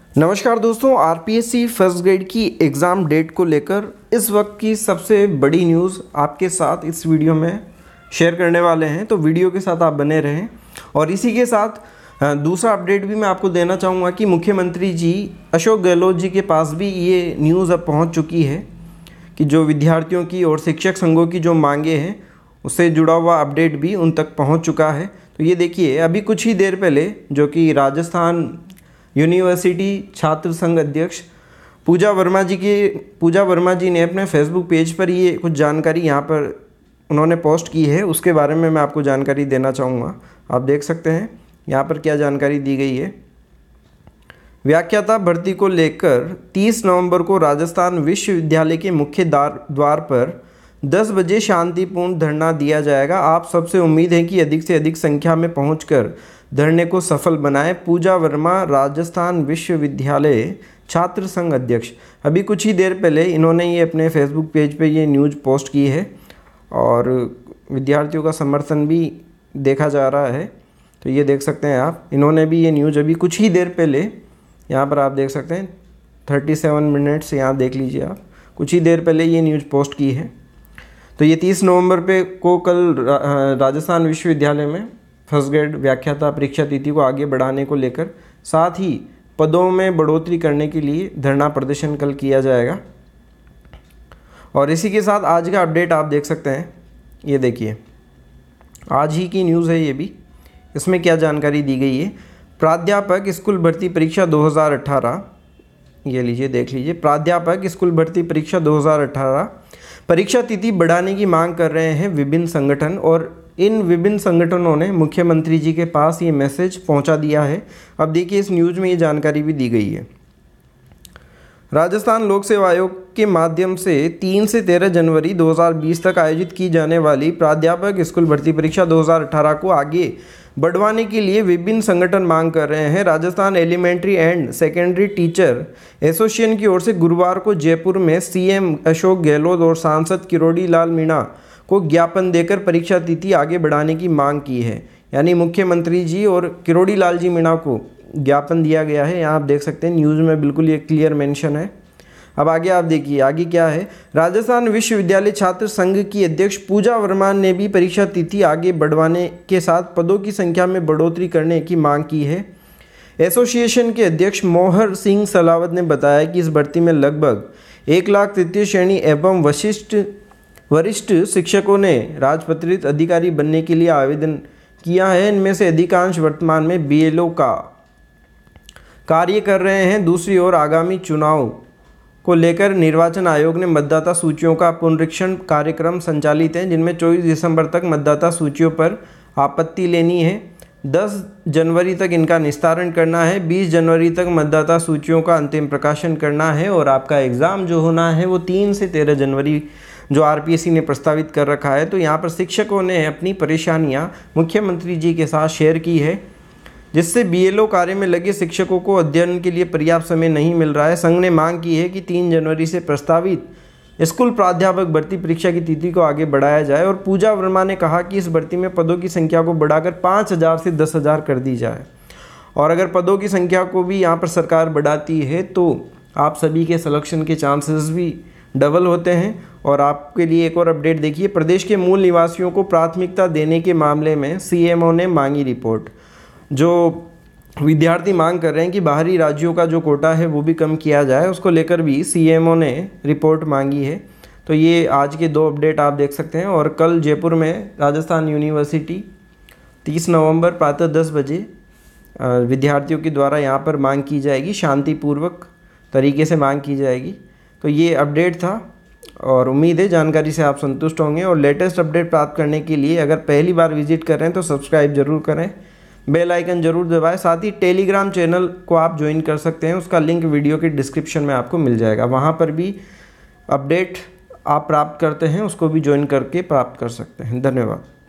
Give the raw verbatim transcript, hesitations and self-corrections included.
नमस्कार दोस्तों, RPSC first grade की एग्ज़ाम डेट को लेकर इस वक्त की सबसे बड़ी न्यूज़ आपके साथ इस वीडियो में शेयर करने वाले हैं। तो वीडियो के साथ आप बने रहें। और इसी के साथ दूसरा अपडेट भी मैं आपको देना चाहूँगा कि मुख्यमंत्री जी अशोक गहलोत जी के पास भी ये न्यूज़ अब पहुँच चुकी है कि जो विद्यार्थियों की और शिक्षक संघों की जो मांगे हैं उससे जुड़ा हुआ अपडेट भी उन तक पहुँच चुका है। तो ये देखिए, अभी कुछ ही देर पहले जो कि राजस्थान यूनिवर्सिटी छात्र संघ अध्यक्ष पूजा वर्मा जी के पूजा वर्मा जी ने अपने फेसबुक पेज पर ये कुछ जानकारी यहाँ पर उन्होंने पोस्ट की है, उसके बारे में मैं आपको जानकारी देना चाहूँगा। आप देख सकते हैं यहाँ पर क्या जानकारी दी गई है। व्याख्याता भर्ती को लेकर तीस नवंबर को राजस्थान विश्वविद्यालय के मुख्य द्वार द्वार पर दस बजे शांतिपूर्ण धरना दिया जाएगा। आप सबसे उम्मीद है कि अधिक से अधिक संख्या में पहुंचकर धरने को सफल बनाएं। पूजा वर्मा, राजस्थान विश्वविद्यालय छात्र संघ अध्यक्ष। अभी कुछ ही देर पहले इन्होंने ये अपने फेसबुक पेज पे ये न्यूज़ पोस्ट की है और विद्यार्थियों का समर्थन भी देखा जा रहा है। तो ये देख सकते हैं आप, इन्होंने भी ये न्यूज़ अभी कुछ ही देर पहले यहाँ पर आप देख सकते हैं सैंतीस मिनट्स यहाँ देख लीजिए आप, कुछ ही देर पहले ये न्यूज़ पोस्ट की है। तो ये तीस नवंबर पे को कल राजस्थान विश्वविद्यालय में फर्स्ट ग्रेड व्याख्याता परीक्षा तिथि को आगे बढ़ाने को लेकर साथ ही पदों में बढ़ोतरी करने के लिए धरना प्रदर्शन कल किया जाएगा। और इसी के साथ आज का अपडेट आप देख सकते हैं, ये देखिए आज ही की न्यूज़ है ये भी। इसमें क्या जानकारी दी गई है। प्राध्यापक स्कूल भर्ती परीक्षा दो हज़ार अठारह, ये लीजिए देख लीजिए। प्राध्यापक स्कूल भर्ती परीक्षा दो हज़ार अठारह परीक्षा तिथि बढ़ाने की मांग कर रहे हैं विभिन्न संगठन, और इन विभिन्न संगठनों ने मुख्यमंत्री जी के पास ये मैसेज पहुंचा दिया है। अब देखिए इस न्यूज़ में ये जानकारी भी दी गई है। राजस्थान लोक सेवा आयोग के माध्यम से तीन से तेरह जनवरी दो हज़ार बीस तक आयोजित की जाने वाली प्राध्यापक स्कूल भर्ती परीक्षा दो हज़ार अठारह को आगे बढ़वाने के लिए विभिन्न संगठन मांग कर रहे हैं। Rajasthan elementary and secondary teacher association की ओर से गुरुवार को जयपुर में सीएम अशोक गहलोत और सांसद किरोड़ी लाल मीणा को ज्ञापन देकर परीक्षा तिथि आगे बढ़ाने की मांग की है। यानी मुख्यमंत्री जी और किरोड़ी लाल जी मीणा को ज्ञापन दिया गया है। यहाँ आप देख सकते हैं न्यूज़ में बिल्कुल ये क्लियर मेंशन है। अब आगे आप देखिए, आगे क्या है। राजस्थान विश्वविद्यालय छात्र संघ की अध्यक्ष पूजा वर्मा ने भी परीक्षा तिथि आगे बढ़वाने के साथ पदों की संख्या में बढ़ोतरी करने की मांग की है। एसोसिएशन के अध्यक्ष मोहर सिंह सलावत ने बताया कि इस भर्ती में लगभग एक लाख तृतीय श्रेणी एवं वशिष्ठ वरिष्ठ शिक्षकों ने राजपत्रित अधिकारी बनने के लिए आवेदन किया है। इनमें से अधिकांश वर्तमान में बीएलओ का कार्य कर रहे हैं। दूसरी ओर आगामी चुनाव को लेकर निर्वाचन आयोग ने मतदाता सूचियों का पुनरीक्षण कार्यक्रम संचालित है, जिनमें चौबीस दिसंबर तक मतदाता सूचियों पर आपत्ति लेनी है। दस जनवरी तक इनका निस्तारण करना है। बीस जनवरी तक मतदाता सूचियों का अंतिम प्रकाशन करना है और आपका एग्ज़ाम जो होना है वो तीन से तेरह जनवरी जो आरपीएससी ने प्रस्तावित कर रखा है। तो यहाँ पर शिक्षकों ने अपनी परेशानियाँ मुख्यमंत्री जी के साथ शेयर की है, जिससे बीएलओ कार्य में लगे शिक्षकों को अध्ययन के लिए पर्याप्त समय नहीं मिल रहा है। संघ ने मांग की है कि तीन जनवरी से प्रस्तावित स्कूल प्राध्यापक भर्ती परीक्षा की तिथि को आगे बढ़ाया जाए। और पूजा वर्मा ने कहा कि इस भर्ती में पदों की संख्या को बढ़ाकर पाँच हज़ार से दस हज़ार कर दी जाए। और अगर पदों की संख्या को भी यहाँ पर सरकार बढ़ाती है तो आप सभी के सिलेक्शन के चांसेस भी डबल होते हैं। और आपके लिए एक और अपडेट देखिए, प्रदेश के मूल निवासियों को प्राथमिकता देने के मामले में सीएमओ ने मांगी रिपोर्ट। जो विद्यार्थी मांग कर रहे हैं कि बाहरी राज्यों का जो कोटा है वो भी कम किया जाए, उसको लेकर भी सीएमओ ने रिपोर्ट मांगी है। तो ये आज के दो अपडेट आप देख सकते हैं। और कल जयपुर में राजस्थान यूनिवर्सिटी तीस नवंबर प्रातः दस बजे विद्यार्थियों के द्वारा यहाँ पर मांग की जाएगी, शांतिपूर्वक तरीके से मांग की जाएगी। तो ये अपडेट था और उम्मीद है जानकारी से आप संतुष्ट होंगे। और लेटेस्ट अपडेट प्राप्त करने के लिए अगर पहली बार विजिट कर रहे हैं तो सब्सक्राइब जरूर करें, बेल आइकन जरूर दबाएं। साथ ही टेलीग्राम चैनल को आप ज्वाइन कर सकते हैं, उसका लिंक वीडियो के डिस्क्रिप्शन में आपको मिल जाएगा। वहाँ पर भी अपडेट आप प्राप्त करते हैं, उसको भी ज्वाइन करके प्राप्त कर सकते हैं। धन्यवाद।